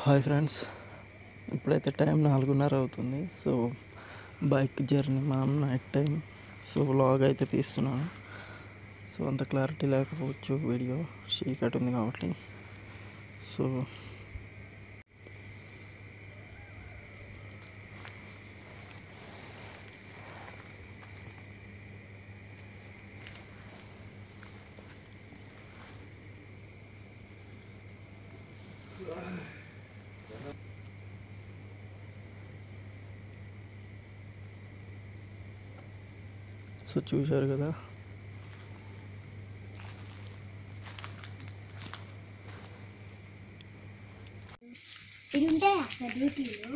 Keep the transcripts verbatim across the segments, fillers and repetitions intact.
Hi friends, ఇప్పుడైతే time నాలుగున్నర అవుతుంది. సో బైక్ జర్నీ మనం నైట్ టైం సో వ్లాగ్ అయితే తీస్తున్నాను. సో అంత క్లారిటీ లేకపోవచ్చు, వీడియో చీకటి ఉంది కాబట్టి. సో సో చూశారు కదా, ఇది ఉంటే అక్కడ డ్యూటీలో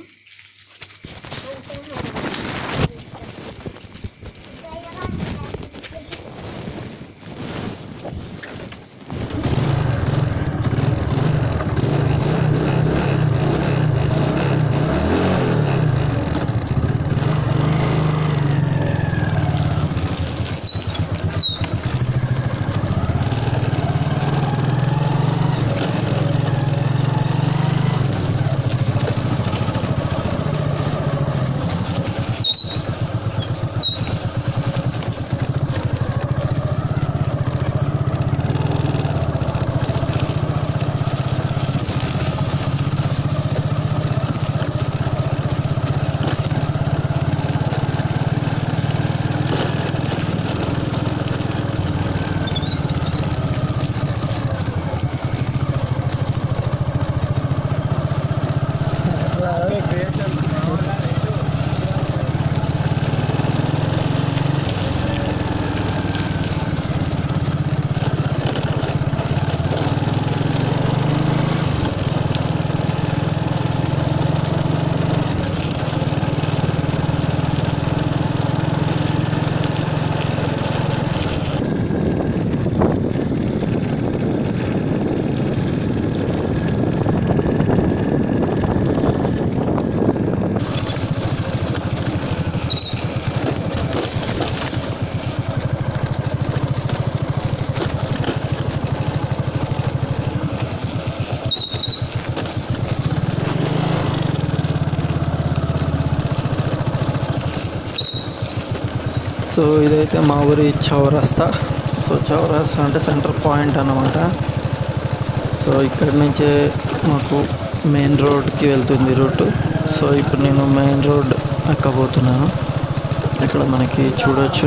సో ఇదైతే మా ఊరి చౌరస్తా. సో చౌరస్తా అంటే సెంటర్ పాయింట్ అన్నమాట. సో ఇక్కడి నుంచే మాకు మెయిన్ రోడ్కి వెళ్తుంది రూటు. సో ఇప్పుడు నేను మెయిన్ రోడ్ ఎక్కబోతున్నాను. ఇక్కడ మనకి చూడొచ్చు,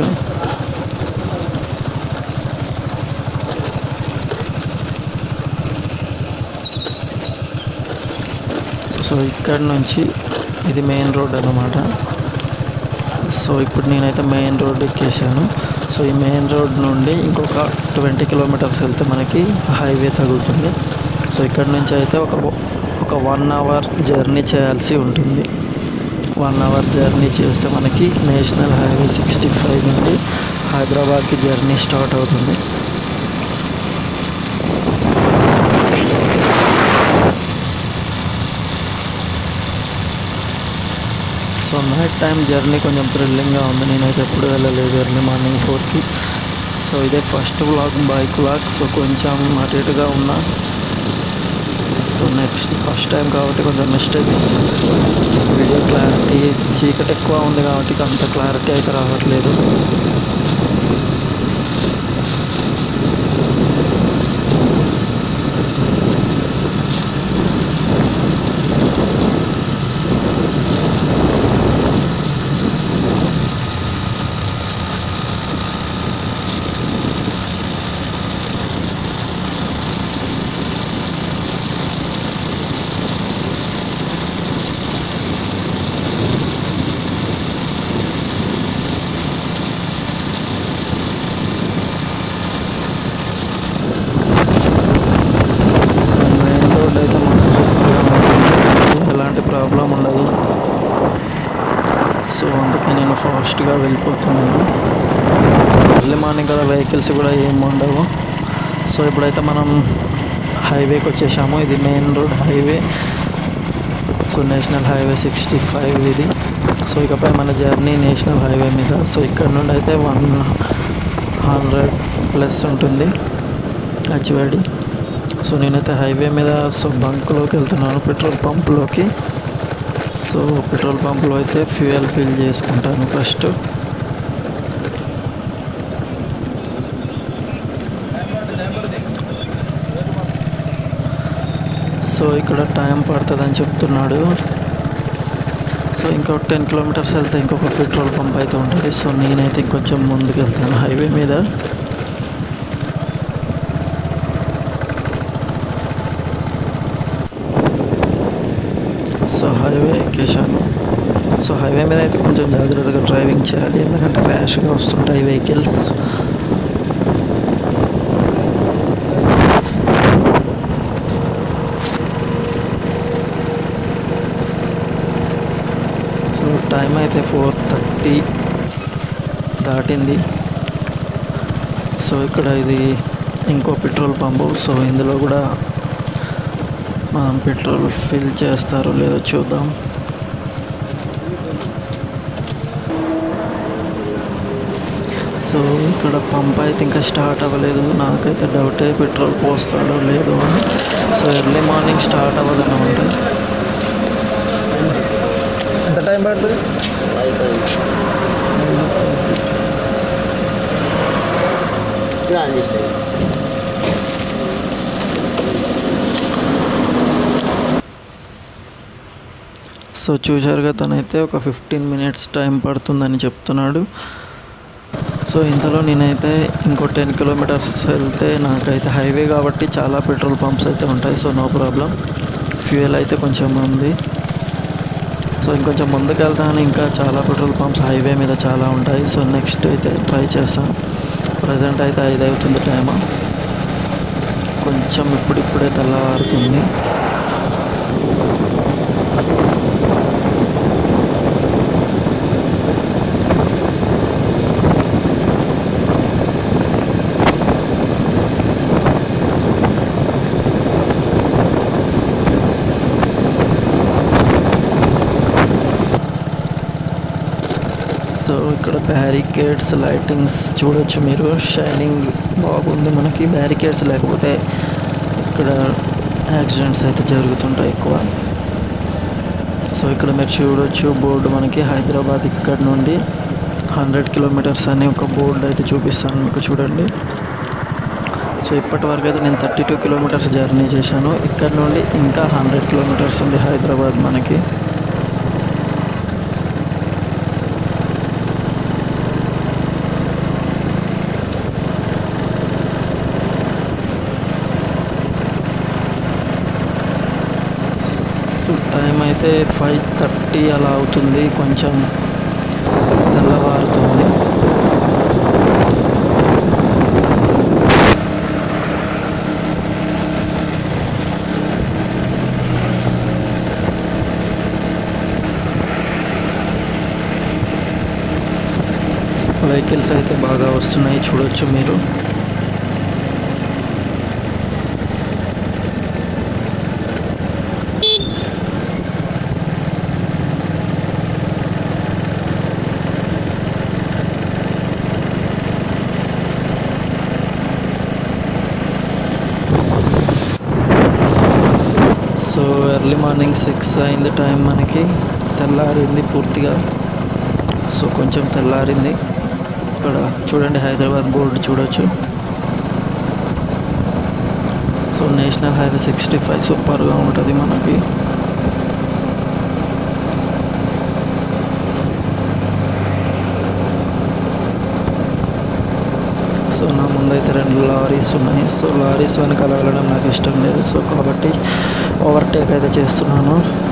సో ఇక్కడ నుంచి ఇది మెయిన్ రోడ్ అన్నమాట. సో ఇప్పుడు నేనైతే మెయిన్ రోడ్ ఎక్కేసాను. సో ఈ మెయిన్ రోడ్ నుండి ఇంకొక ట్వంటీ కిలోమీటర్స్ వెళ్తే మనకి హైవే తగులుతుంది. సో ఇక్కడ నుంచి అయితే ఒక ఒక వన్ అవర్ జర్నీ చేయాల్సి ఉంటుంది. వన్ అవర్ జర్నీ చేస్తే మనకి నేషనల్ హైవే సిక్స్టీ ఫైవ్ నుండి హైదరాబాద్కి జర్నీ స్టార్ట్ అవుతుంది. సో నైట్ టైం జర్నీ కొంచెం థ్రిల్లింగ్గా ఉంది. నేనైతే ఎప్పుడు వెళ్ళలేదు ఎర్లీ మార్నింగ్ ఫోర్కి. సో ఇదే first vlog, bike vlog. So కొంచెం అటు ఇటుగా ఉన్నా. సో నెక్స్ట్ ఫస్ట్ టైం కాబట్టి కొంచెం మిస్టేక్స్, వీడియో క్లారిటీ, చీకటి ఎక్కువ ఉంది కాబట్టి అంత క్లారిటీ అయితే రావట్లేదు. అయితే మాకు సూపర్గా ఉంటుంది, ఎలాంటి ప్రాబ్లం ఉండదు. సో అందుకే నేను ఫాస్ట్గా వెళ్ళిపోతున్నాను. ఎర్లీ మార్నింగ్ కదా, వెహికల్స్ కూడా ఏమి ఉండవు. సో ఇప్పుడైతే మనం హైవేకి వచ్చేసాము. ఇది main road highway. So national highway sixty five ఇది. సో ఇకపై మన జర్నీ నేషనల్ హైవే మీద. సో ఇక్కడ నుండి అయితే వన్ హండ్రెడ్ ప్లస్ ఉంటుంది హెచ్వైడి. సో నేనైతే హైవే మీద సో బంక్లోకి వెళ్తున్నాను, పెట్రోల్ పంప్లోకి. సో పెట్రోల్ పంప్లో అయితే ఫ్యూయల్ ఫిల్ చేసుకుంటాను ఫస్ట్. సో ఇక్కడ టైం పడుతుందని చెప్తున్నాడు. సో ఇంకొక టెన్ కిలోమీటర్స్ వెళ్తే ఇంకొక పెట్రోల్ పంప్ అయితే ఉంటుంది. సో నేనైతే ఇంకొంచెం ముందుకు వెళ్తాను హైవే మీద. సో హైవే ఎక్కేసాను. సో హైవే మీద అయితే కొంచెం జాగ్రత్తగా డ్రైవింగ్ చేయాలి, ఎందుకంటే ర్యాష్గా వస్తుంటాయి వెహికల్స్. సో టైం అయితే ఫోర్ థర్టీ దాటింది. సో ఇక్కడ ఇది ఇంకో పెట్రోల్ పంపు. సో ఇందులో కూడా మనం పెట్రోల్ ఫిల్ చేస్తారో లేదో చూద్దాం. సో ఇక్కడ పంప్ అయితే ఇంకా స్టార్ట్ అవ్వలేదు. నాకైతే డౌటే పెట్రోల్ పోస్తాడో లేదో అని. సో ఎర్లీ మార్నింగ్ స్టార్ట్ అవ్వదు అన్నమాట. ఎంత టైం పడుతుంది? సో చూశారుగా, తనైతే ఒక ఫిఫ్టీన్ మినిట్స్ టైం పడుతుందని చెప్తున్నాడు. సో ఇంతలో నేనైతే ఇంకో టెన్ కిలోమీటర్స్ వెళ్తే నాకైతే హైవే కాబట్టి చాలా పెట్రోల్ పంప్స్ అయితే ఉంటాయి. సో నో ప్రాబ్లం, ఫ్యూయల్ అయితే కొంచెం ఉంది. సో ఇంకొంచెం ముందుకు వెళ్తాను, ఇంకా చాలా పెట్రోల్ పంప్స్ హైవే మీద చాలా ఉంటాయి. సో నెక్స్ట్ అయితే ట్రై చేస్తాను. ప్రజెంట్ అయితే ఐదు అవుతుంది టైము. కొంచెం ఇప్పుడిప్పుడే తెల్లవారుతుంది. సో ఇక్కడ బ్యారికేడ్స్, లైటింగ్స్ చూడొచ్చు మీరు. షైనింగ్ బాగుంది మనకి. బ్యారికేడ్స్ లేకపోతే ఇక్కడ యాక్సిడెంట్స్ అయితే జరుగుతుంటాయి ఎక్కువ. సో ఇక్కడ మీరు చూడొచ్చు బోర్డు మనకి హైదరాబాద్ ఇక్కడ నుండి హండ్రెడ్ కిలోమీటర్స్ అని ఒక బోర్డు అయితే చూపిస్తాను మీకు, చూడండి. సో ఇప్పటి వరకు అయితే నేను థర్టీ టూ కిలోమీటర్స్ జర్నీ చేశాను. ఇక్కడ నుండి ఇంకా హండ్రెడ్ కిలోమీటర్స్ ఉంది హైదరాబాద్ మనకి. సో టైం అయితే ఫైవ్ థర్టీ అలా అవుతుంది. కొంచెం తెల్లవారుతుంది. వెహికల్స్ అయితే బాగా వస్తున్నాయి, చూడొచ్చు మీరు. సో ఎర్లీ మార్నింగ్ సిక్స్ అయింది టైం మనకి. తెల్లారింది పూర్తిగా. సో కొంచెం తెల్లారింది. ఇక్కడ చూడండి హైదరాబాద్ బోర్డు చూడొచ్చు. So national highway sixty five సూపర్గా ఉంటుంది మనకి. సో నా ముందైతే రెండు లారీస్ ఉన్నాయి. సో లారీస్ వెనకాల వెళ్ళడం నాకు ఇష్టం లేదు. సో కాబట్టి ఓవర్టేక్ అయితే చేస్తున్నాను.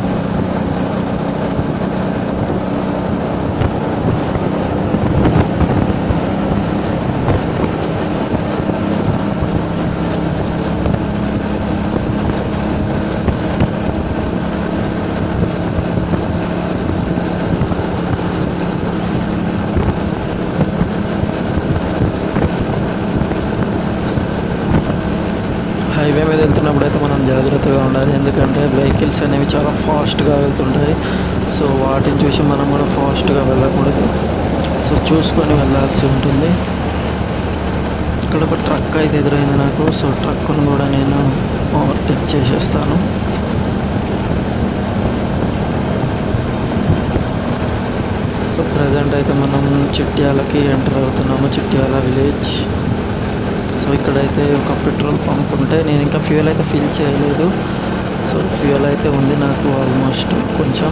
హైవే మీద వెళ్తున్నప్పుడు అయితే మనం జాగ్రత్తగా ఉండాలి, ఎందుకంటే వెహికల్స్ అనేవి చాలా ఫాస్ట్గా వెళ్తుంటాయి. సో వాటిని చూసి మనం కూడా ఫాస్ట్గా వెళ్ళకూడదు. సో చూసుకొని వెళ్ళాల్సి ఉంటుంది. ఇక్కడ ఒక ట్రక్ అయితే ఎదురైంది నాకు. సో ట్రక్ను కూడా నేను ఓవర్టేక్ చేసేస్తాను. సో ప్రజెంట్ అయితే మనం చిట్యాలకి ఎంటర్ అవుతున్నాము, చిట్యాల విలేజ్. సో ఇక్కడైతే ఒక పెట్రోల్ పంప్ ఉంటే నేను ఇంకా ఫ్యూయల్ అయితే ఫిల్ చేయలేదు. సో ఫ్యూయల్ అయితే ఉంది నాకు ఆల్మోస్ట్ కొంచెం.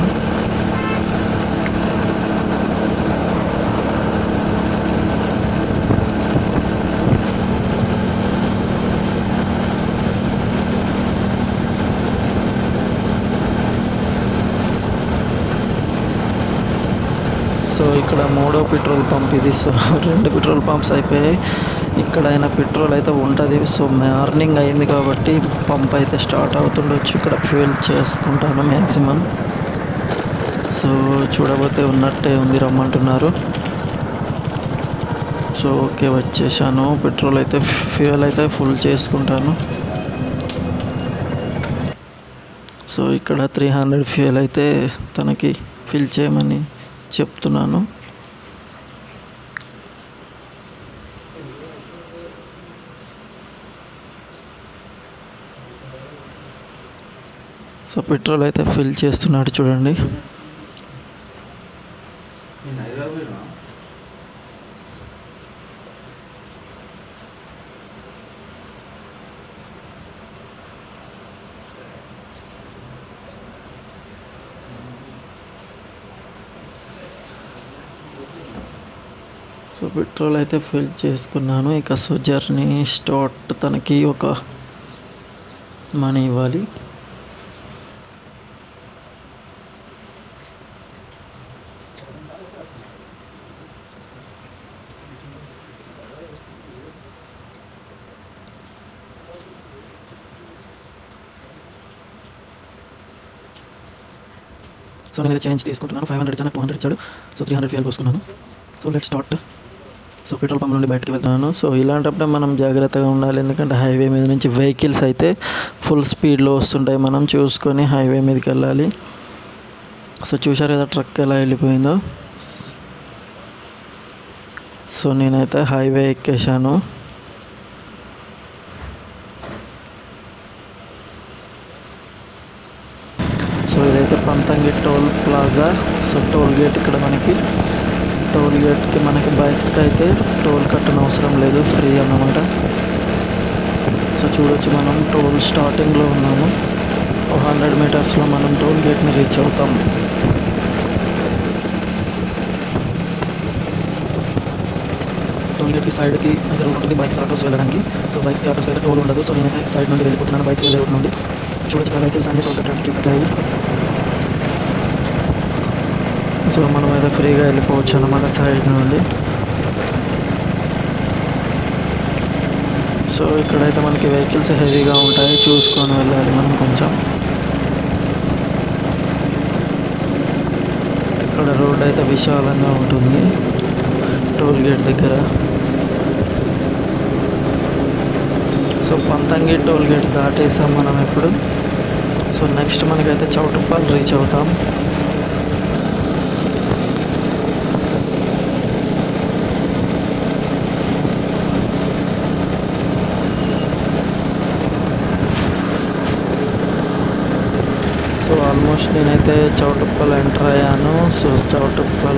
సో ఇక్కడ మూడో పెట్రోల్ పంప్ ఇది. సో రెండు పెట్రోల్ పంప్స్ అయిపోయాయి. ఇక్కడైనా పెట్రోల్ అయితే ఉంటుంది. సో మార్నింగ్ అయింది కాబట్టి పంప్ అయితే స్టార్ట్ అవుతుండొచ్చు. ఇక్కడ ఫ్యూయల్ చేసుకుంటాను మ్యాక్సిమం. సో చూడబోతే ఉన్నట్టే ఉంది, రమ్మంటున్నారు. సో ఓకే వచ్చేసాను. పెట్రోల్ అయితే ఫ్యూయల్ అయితే ఫుల్ చేసుకుంటాను. సో ఇక్కడ త్రీ హండ్రెడ్ ఫ్యూయల్ అయితే తనకి ఫిల్ చేయమని చెప్తున్నాను. సో పెట్రోల్ అయితే ఫిల్ చేస్తున్నాడు చూడండి. సో పెట్రోల్ అయితే ఫిల్ చేసుకున్నాను. ఇక సో జర్నీ స్టార్ట్. తనకి ఒక మనీ ఇవ్వాలి. సో నేను చేంజ్ తీసుకుంటున్నాను. ఫైవ్ హండ్రెడ్ ఇచ్చాను, టూ హండ్రెడ్ ఇచ్చాడు. సో త్రీ హండ్రెడ్ ఫ్యూయల్ పోసుకున్నాను. So let start. So petrol pump నుండి బయటకు వెళ్తున్నాను. సో ఇలాంటప్పుడే మనం జాగ్రత్తగా ఉండాలి, ఎందుకంటే హైవే మీద నుంచి వెహికల్స్ అయితే ఫుల్ స్పీడ్లో వస్తుంటాయి. మనం చూసుకొని హైవే మీదకి వెళ్ళాలి. సో చూశారు కదా ట్రక్ ఎలా వెళ్ళిపోయిందో. సో నేనైతే హైవే ఎక్కేసాను. సో ఇదైతే Panthangi toll plaza. So toll gate ఇక్కడ మనకి. టోల్ గేట్కి మనకి బైక్స్కి అయితే టోల్ కట్టన అవసరం లేదు, ఫ్రీ అన్నమాట. సో చూడొచ్చు మనం టోల్ స్టార్టింగ్లో ఉన్నాము. ఒక హండ్రెడ్ మీటర్స్లో మనం టోల్ గేట్ని రీచ్ అవుతాం. టోల్ గేట్కి సైడ్కి అయితే రోడ్ ఉంటుంది బైక్స్ ఆటోస్ వెళ్ళడానికి. సో బైక్స్కి ఆటోస్ అయితే టోల్ ఉండదు. సో నేనైతే సైడ్ నుండి వెళ్ళిపోతున్నాను, బైక్స్ వెళ్ళే రోడ్ నుండి. చూడొచ్చు వెహికల్స్ అన్ని టోల్ కట్టడానికి కట్టాయి. సో మనం అయితే ఫ్రీగా వెళ్ళిపోవచ్చు అన్నమాట సైడ్ నుండి. సో ఇక్కడైతే మనకి వెహికల్స్ హెవీగా ఉంటాయి, చూసుకొని వెళ్ళాలి మనం కొంచెం. ఇక్కడ రోడ్ అయితే విశాలంగా ఉంటుంది టోల్ గేట్ దగ్గర. సో పంతంగి టోల్ గేట్ దాటేసాం మనం ఇప్పుడు. సో నెక్స్ట్ మనకైతే చౌటుప్పల్ రీచ్ అవుతాం. సో ఆల్మోస్ట్ నేనైతే చౌటుప్పల్ ఎంటర్ అయ్యాను. సో చౌటుప్పల్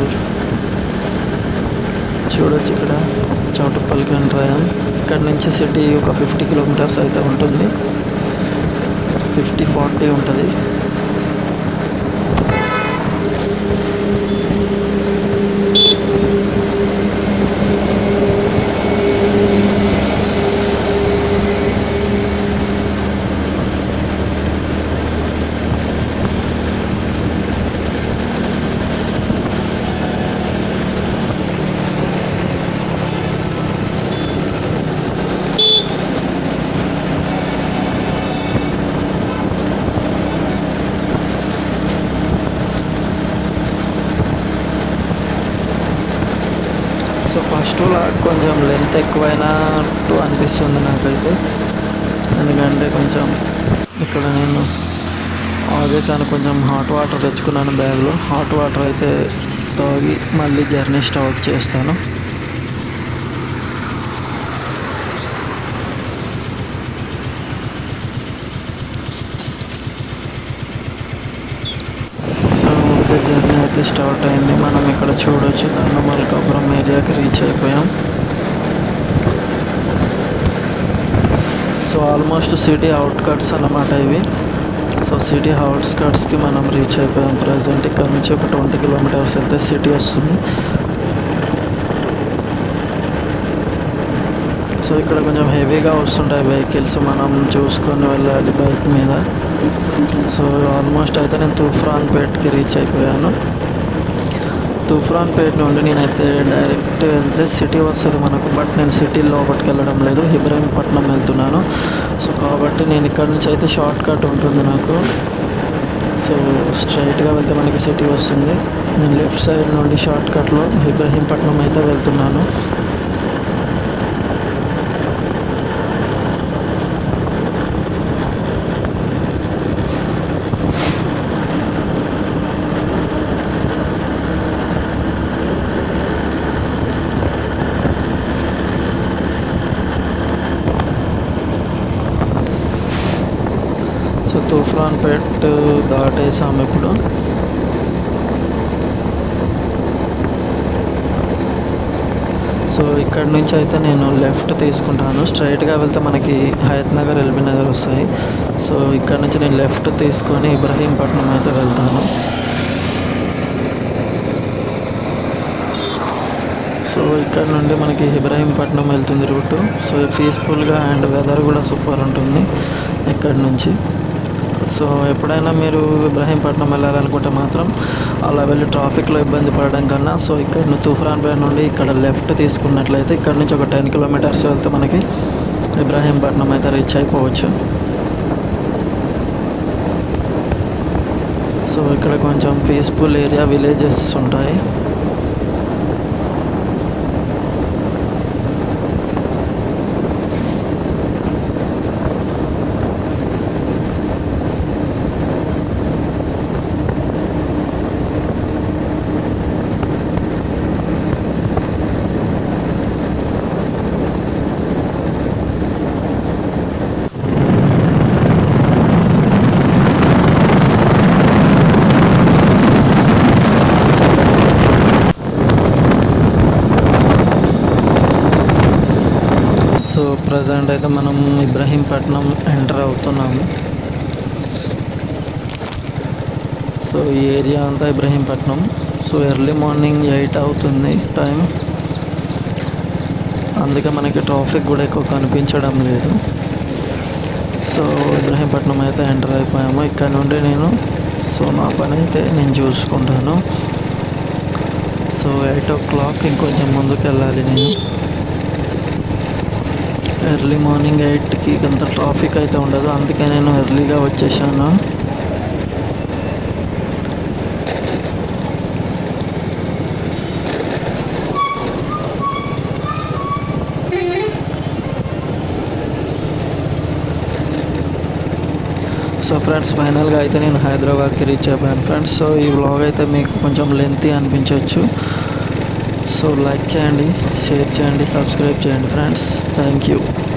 చూడొచ్చు, ఇక్కడ చౌటుప్పల్కి ఎంటర్ అయ్యాం. ఇక్కడ నుంచి సిటీ ఒక ఫిఫ్టీ కిలోమీటర్స్ అయితే ఉంటుంది, ఫిఫ్టీ ఫార్టీ ఉంటుంది. సో ఫస్ట్ లాగ్ కొంచెం లెంత్ ఎక్కువైనట్టు అనిపిస్తుంది నాకైతే, ఎందుకంటే కొంచెం ఇక్కడ నేను ఆగేసాను. కొంచెం హాట్ వాటర్ తెచ్చుకున్నాను బ్యాగ్లో. హాట్ వాటర్ అయితే తాగి మళ్ళీ జర్నీ స్టార్ట్ చేస్తాను. అయితే స్టార్ట్ అయింది. మనం ఇక్కడ చూడొచ్చు దండమల్కాపురం ఏరియాకి రీచ్ అయిపోయాం. సో ఆల్మోస్ట్ సిటీ అవుట్కట్స్ అన్నమాట ఇవి. సో సిటీ అవుట్స్కట్స్కి మనం రీచ్ అయిపోయాం. ప్రజెంట్ ఇక్కడ నుంచి ఒక ట్వంటీ కిలోమీటర్స్ వెళ్తే సిటీ వస్తుంది. సో ఇక్కడ కొంచెం హెవీగా వస్తుంటాయి వెహికల్స్, మనం చూసుకొని వెళ్ళాలి బైక్ మీద. సో ఆల్మోస్ట్ అయితే నేను తూఫాన్పేట్కి రీచ్ అయిపోయాను. తూఫాన్పేట్ నుండి నేనైతే డైరెక్ట్ వెళ్తే సిటీ వస్తుంది మనకు, బట్ నేను సిటీ లోపలికి వెళ్ళడం లేదు, ఇబ్రహీంపట్నం వెళ్తున్నాను. సో కాబట్టి నేను ఇక్కడ నుంచి అయితే షార్ట్ కట్ ఉంటుంది నాకు. సో స్ట్రైట్గా వెళ్తే మనకి సిటీ వస్తుంది. నేను లెఫ్ట్ సైడ్ నుండి షార్ట్ కట్లో ఇబ్రహీంపట్నం అయితే వెళ్తున్నాను. సో తూఫాన్పేట్ దాటేసాము ఇప్పుడు. సో ఇక్కడ నుంచి అయితే నేను లెఫ్ట్ తీసుకుంటాను. స్ట్రైట్గా వెళ్తే మనకి హయత్ నగర్, ఎల్బీ నగర్ వస్తాయి. సో ఇక్కడ నుంచి నేను లెఫ్ట్ తీసుకొని ఇబ్రహీంపట్నం అయితే వెళ్తాను. సో ఇక్కడ నుండి మనకి ఇబ్రహీంపట్నం వెళ్తుంది రూటు. సో పీస్ఫుల్గా అండ్ వెదర్ కూడా సూపర్ ఉంటుంది ఇక్కడ నుంచి. సో ఎప్పుడైనా మీరు ఇబ్రహీంపట్నం వెళ్ళాలనుకుంటే మాత్రం అలా వెళ్ళి ట్రాఫిక్లో ఇబ్బంది పడడం కన్నా సో ఇక్కడ తూఫాన్పేట్ నుండి ఇక్కడ లెఫ్ట్ తీసుకున్నట్లయితే ఇక్కడ నుంచి ఒక టెన్ కిలోమీటర్స్ వెళ్తే మనకి ఇబ్రహీంపట్నం అయితే రీచ్ అయిపోవచ్చు. సో ఇక్కడ కొంచెం పీస్ఫుల్ ఏరియా, విలేజెస్ ఉంటాయి. సో ప్రజెంట్ అయితే మనం ఇబ్రహీంపట్నం ఎంటర్ అవుతున్నాము. సో ఈ ఏరియా అంతా Ibrahimpatnam. So early morning eight అవుతుంది టైం, అందుకే మనకి ట్రాఫిక్ కూడా ఎక్కువ కనిపించడం లేదు. సో ఇబ్రహీంపట్నం అయితే ఎంటర్ అయిపోయాము. ఇక్కడ నుండి నేను సో నా పని అయితే నేను చూసుకుంటాను. సో ఎయిట్ ఓ క్లాక్ ఇంకొంచెం ముందుకు వెళ్ళాలి నేను. ఎర్లీ మార్నింగ్ ఎయిట్కి అంత ట్రాఫిక్ అయితే ఉండదు, అందుకే నేను ఎర్లీగా వచ్చేసాను. సో ఫ్రెండ్స్ ఫైనల్గా అయితే నేను హైదరాబాద్కి రీచ్ అయిపోయాను ఫ్రెండ్స్. సో ఈ వ్లాగ్ అయితే మీకు కొంచెం లెంతీ అనిపించవచ్చు. సో లైక్ చేయండి, షేర్ చేయండి, సబ్స్క్రైబ్ చేయండి ఫ్రెండ్స్. Thank you.